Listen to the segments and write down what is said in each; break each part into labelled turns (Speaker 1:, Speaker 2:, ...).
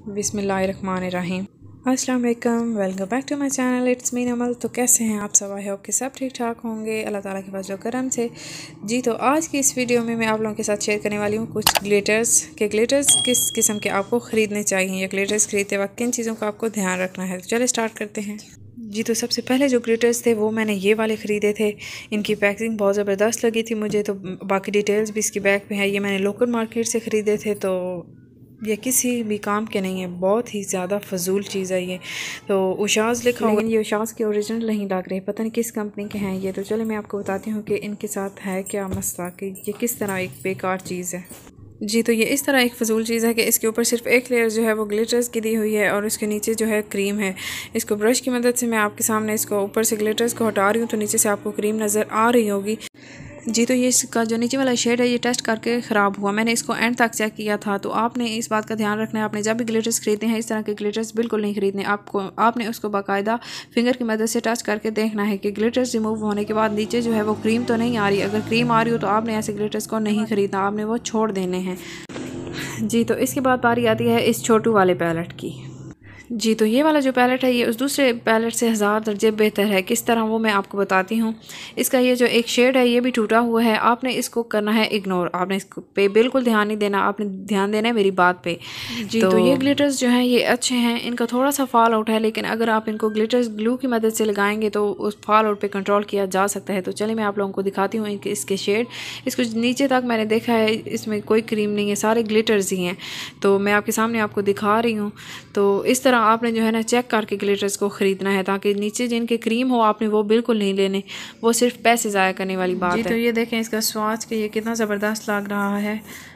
Speaker 1: बिस्मिल्लाहिर्रहमानिर्रहीम। अस्सलाम वालेकुम, welcome back to my channel, it's me Namal. तो कैसे हैं आप सब? आई होप कि सब ठीक ठाक होंगे अल्लाह ताला के फजल करम से। जी तो आज की इस वीडियो में मैं आप लोगों के साथ शेयर करने वाली हूँ कुछ ग्लिटर्स किस किस्म के आपको ख़रीदने चाहिए या ग्लिटर्स ख़रीदते वक्त किन चीज़ों का आपको ध्यान रखना है। तो चले स्टार्ट करते हैं। जी तो सबसे पहले जो ग्लिटर्स थे वो मैंने ये वाले ख़रीदे थे। इनकी पैकिंग बहुत ज़बरदस्त लगी थी मुझे, तो बाकी डिटेल्स भी इसकी बैग पे है। ये मैंने लोकल मार्केट से ख़रीदे थे, तो ये किसी भी काम के नहीं है, बहुत ही ज़्यादा फजूल चीज़ है ये। तो उशाज़ लिखा हुआ, लेकिन ये उशाज़ के ओरिजिनल नहीं लग रहे, पता नहीं किस कंपनी के हैं ये। तो चले मैं आपको बताती हूँ कि इनके साथ है क्या मसला, कि ये किस तरह एक बेकार चीज़ है। जी तो ये इस तरह एक फ़जूल चीज़ है कि इसके ऊपर सिर्फ एक लेयर जो है वो ग्लिटर्स की दी हुई है और उसके नीचे जो है क्रीम है। इसको ब्रश की मदद से मैं आपके सामने इसको ऊपर से ग्लिटर्स को हटा रही हूँ, तो नीचे से आपको क्रीम नज़र आ रही होगी। जी तो ये इसका जो नीचे वाला शेड है ये टेस्ट करके ख़राब हुआ। मैंने इसको एंड तक चेक किया था। तो आपने इस बात का ध्यान रखना है, आपने जब भी ग्लिटर्स खरीदते हैं इस तरह के ग्लिटर्स बिल्कुल नहीं खरीदने। आपने उसको बाकायदा फिंगर की मदद से टच करके देखना है कि ग्लिटर्स रिमूव होने के बाद नीचे जो है वो क्रीम तो नहीं आ रही। अगर क्रीम आ रही हो तो आपने ऐसे ग्लिटर्स को नहीं ख़रीदना, आपने वो छोड़ देने हैं। जी तो इसके बाद बारी आती है इस छोटू वाले पैलेट की। जी तो ये वाला जो पैलेट है ये उस दूसरे पैलेट से 1000 दर्जे बेहतर है। किस तरह वो मैं आपको बताती हूँ। इसका ये जो एक शेड है ये भी टूटा हुआ है, आपने इसको करना है इग्नोर, आपने इसको पे बिल्कुल ध्यान नहीं देना, आपने ध्यान देना है मेरी बात पे। जी तो ये ग्लिटर्स जो हैं ये अच्छे हैं, इनका थोड़ा सा फॉल आउट है, लेकिन अगर आप इनको ग्लिटर्स ग्लू की मदद से लगाएंगे तो उस फॉल आउट पर कंट्रोल किया जा सकता है। तो चलिए मैं आप लोगों को दिखाती हूँ इसके शेड। इसको नीचे तक मैंने देखा है, इसमें कोई क्रीम नहीं है, सारे ग्लिटर्स ही हैं। तो मैं आपके सामने आपको दिखा रही हूँ। तो इस तरह आपने जो है ना चेक करके ग्लिटर्स को ख़रीदना है, ताकि नीचे जिनके क्रीम हो आपने वो बिल्कुल नहीं लेने, वो सिर्फ पैसे ज़ाया करने वाली बात है। तो ये देखें इसका स्वाद कि ये कितना ज़बरदस्त लग रहा है।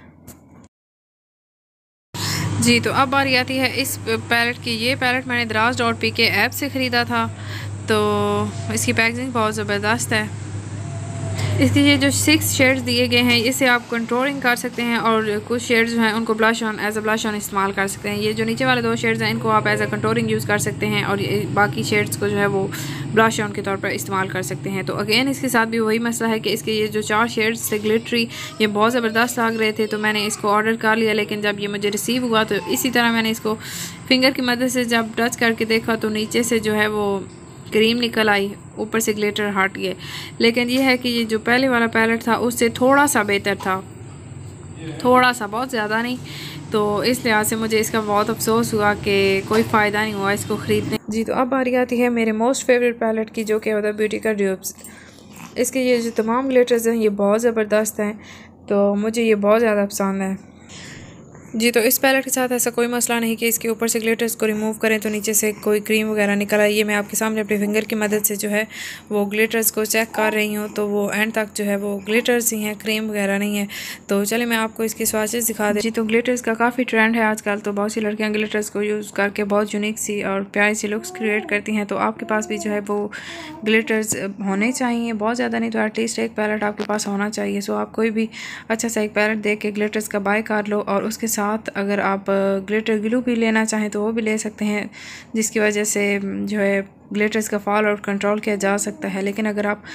Speaker 1: जी तो अब बारी आती है इस पैलेट की। ये पैलेट मैंने Daraz.pk ऐप से ख़रीदा था, तो इसकी पैकेजिंग बहुत ज़बरदस्त है। इसके ये जो 6 शेड्स दिए गए हैं इसे आप कंट्रोलिंग कर सकते हैं, और कुछ शेड्स जो हैं उनको blush on as a blush on इस्तेमाल कर सकते हैं। ये जो नीचे वाले 2 शेड्स हैं इनको आप एज अ कंट्रोलिंग यूज़ कर सकते हैं, और बाकी शेड्स को जो है वो ब्लश ऑन के तौर पर इस्तेमाल कर सकते हैं। तो अगेन इसके साथ भी वही मसला है कि इसके ये जो 4 शेड्स थे ग्लिटरी, ये बहुत ज़बरदस्त लग रहे थे, तो मैंने इसको ऑर्डर कर लिया। लेकिन जब ये मुझे रिसीव हुआ तो इसी तरह मैंने इसको फिंगर की मदद से जब टच करके देखा तो नीचे से जो है वो क्रीम निकल आई, ऊपर से ग्लिटर हट गए। लेकिन ये है कि ये जो पहले वाला पैलेट था उससे थोड़ा सा बेहतर था, थोड़ा सा, बहुत ज़्यादा नहीं। तो इस लिहाज से मुझे इसका बहुत अफसोस हुआ कि कोई फ़ायदा नहीं हुआ इसको ख़रीदने। जी तो अब बारी आती है मेरे मोस्ट फेवरेट पैलेट की, जो कि होता है ब्यूटी का ड्यूब्स। इसके ये जो तमाम ग्लिटर्स हैं ये बहुत ज़बरदस्त हैं, तो मुझे ये बहुत ज़्यादा पसंद है। जी तो इस पैलेट के साथ ऐसा कोई मसला नहीं कि इसके ऊपर से ग्लिटर्स को रिमूव करें तो नीचे से कोई क्रीम वगैरह निकल आए। ये मैं आपके सामने अपने फिंगर की मदद से जो है वो ग्लिटर्स को चेक कर रही हूँ, तो वो एंड तक जो है वो ग्लिटर्स ही हैं, क्रीम वगैरह नहीं है। तो चलिए मैं आपको इसके स्वाचेस दिखा दें। जी तो ग्लिटर्स का काफ़ी ट्रेंड है आजकल, तो बहुत सी लड़कियाँ ग्लिटर्स को यूज़ करके बहुत यूनिक सी और प्यारी सी लुक्स क्रिएट करती हैं। तो आपके पास भी जो है वो ग्लिटर्स होने चाहिए, बहुत ज़्यादा नहीं तो एटलीस्ट एक पैलेट आपके पास होना चाहिए। सो आप कोई भी अच्छा सा एक पैलेट देख के ग्लिटर्स का बाय कर लो, और उसके साथ अगर आप ग्लिटर ग्लू भी लेना चाहें तो वो भी ले सकते हैं, जिसकी वजह से जो है ग्लिटर्स का फॉल आउट कंट्रोल किया जा सकता है। लेकिन अगर आप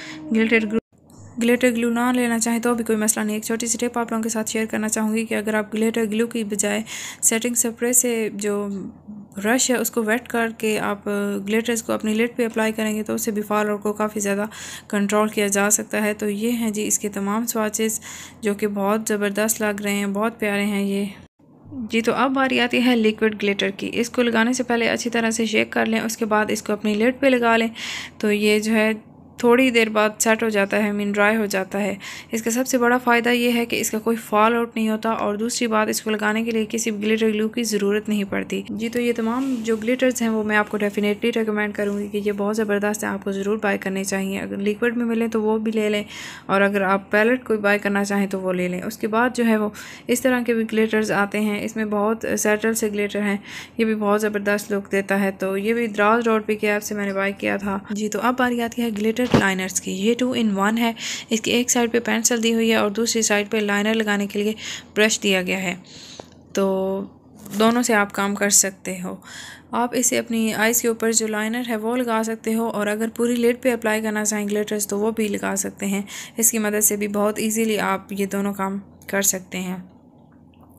Speaker 1: ग्लिटर ग्लू ना लेना चाहें तो भी कोई मसला नहीं। एक छोटी सी टिप आप लोगों के साथ शेयर करना चाहूँगी कि अगर आप ग्लिटर ग्लू की बजाय सेटिंग स्प्रे से जो ब्रश है उसको वेट करके आप ग्लिटर्स को अपनी लिड पे अप्लाई करेंगे तो उससे भी फॉल आउट को काफ़ी ज़्यादा कंट्रोल किया जा सकता है। तो ये हैं जी इसके तमाम स्वाचेस, जो कि बहुत ज़बरदस्त लग रहे हैं, बहुत प्यारे हैं ये। जी तो अब बारी आती है लिक्विड ग्लिटर की। इसको लगाने से पहले अच्छी तरह से शेक कर लें, उसके बाद इसको अपनी लिड पे लगा लें, तो ये जो है थोड़ी देर बाद सेट हो जाता है, मीन ड्राई हो जाता है। इसका सबसे बड़ा फ़ायदा ये है कि इसका कोई फॉल आउट नहीं होता, और दूसरी बात इसको लगाने के लिए किसी ग्लिटर ग्लू की ज़रूरत नहीं पड़ती। जी तो ये तमाम जो ग्लिटर्स हैं वो मैं आपको डेफिनेटली रिकमेंड करूँगी कि ये बहुत ज़बरदस्त है, आपको ज़रूर बाय करने चाहिए। अगर लिक्विड में मिले तो वो भी ले लें, और अगर आप पैलेट कोई बाय करना चाहें तो वो ले लें। उसके बाद जो है वो इस तरह के भी ग्लिटर्स आते हैं, इसमें बहुत सेटल से ग्लिटर हैं, ये भी बहुत ज़बरदस्त लुक देता है। तो ये भी Daraz.pk ऐप से मैंने बाय किया था। जी तो अब बारी आती है ग्लिटर लाइनर्स की। ये 2 in 1 है। इसकी एक साइड पे पेंसिल दी हुई है और दूसरी साइड पे लाइनर लगाने के लिए ब्रश दिया गया है, तो दोनों से आप काम कर सकते हो। आप इसे अपनी आइज़ के ऊपर जो लाइनर है वो लगा सकते हो, और अगर पूरी लिड पे अप्लाई करना चाहें ग्लिटर्स तो वो भी लगा सकते हैं। इसकी मदद से भी बहुत ईजीली आप ये दोनों काम कर सकते हैं।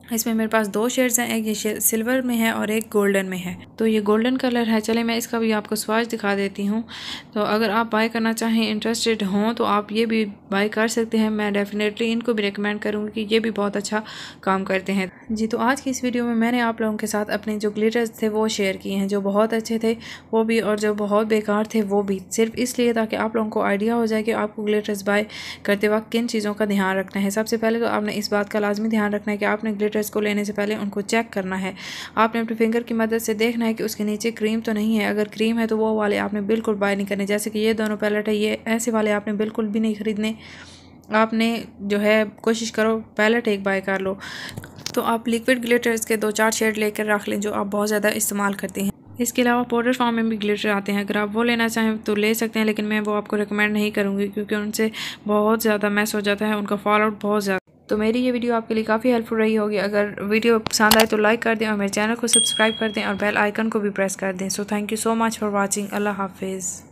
Speaker 1: इसमें मेरे पास 2 शेड्स हैं, एक ये सिल्वर में है और एक गोल्डन में है। तो ये गोल्डन कलर है। चले मैं इसका भी आपको स्वाच दिखा देती हूँ। तो अगर आप बाय करना चाहें, इंटरेस्टेड हों, तो आप ये भी बाय कर सकते हैं। मैं डेफिनेटली इनको भी रिकमेंड करूँगी कि ये भी बहुत अच्छा काम करते हैं जी। तो आज की इस वीडियो में मैंने आप लोगों के साथ अपने जो ग्लिटर्स थे वो शेयर किए हैं, जो बहुत अच्छे थे वो भी और जो बहुत बेकार थे वो भी, सिर्फ इसलिए ताकि आप लोगों को आइडिया हो जाए कि आपको ग्लिटर्स बाय करते वक्त किन चीज़ों का ध्यान रखना है। सबसे पहले तो आपने इस बात का लाजमी ध्यान रखना है कि आपने ग्लिटर्स को लेने से पहले उनको चेक करना है। आपने अपने फिंगर की मदद से देखना है कि उसके नीचे क्रीम तो नहीं है। अगर क्रीम है तो वो वाले आपने बिल्कुल बाय नहीं करने। जैसे कि ये दोनों पैलेट है, ये ऐसे वाले आपने बिल्कुल भी नहीं ख़रीदने। आपने जो है कोशिश करो पैलेट एक बाय कर लो। तो आप लिक्विड ग्लिटर्स के 2-4 शेड लेकर रख लें जो आप बहुत ज़्यादा इस्तेमाल करते हैं। इसके अलावा पाउडर फॉर्म में भी ग्लिटर आते हैं, अगर आप वो लेना चाहें तो ले सकते हैं, लेकिन मैं वो आपको रिकमेंड नहीं करूँगी क्योंकि उनसे बहुत ज़्यादा मैस हो जाता है, उनका फॉल आउट बहुत ज़्यादा। तो मेरी ये वीडियो आपके लिए काफ़ी हेल्पफुल रही होगी। अगर वीडियो पसंद आए तो लाइक कर दें और मेरे चैनल को सब्सक्राइब कर दें और बेल आइकन को भी प्रेस कर दें। So thank you so much for watching. अल्लाह हाफिज़।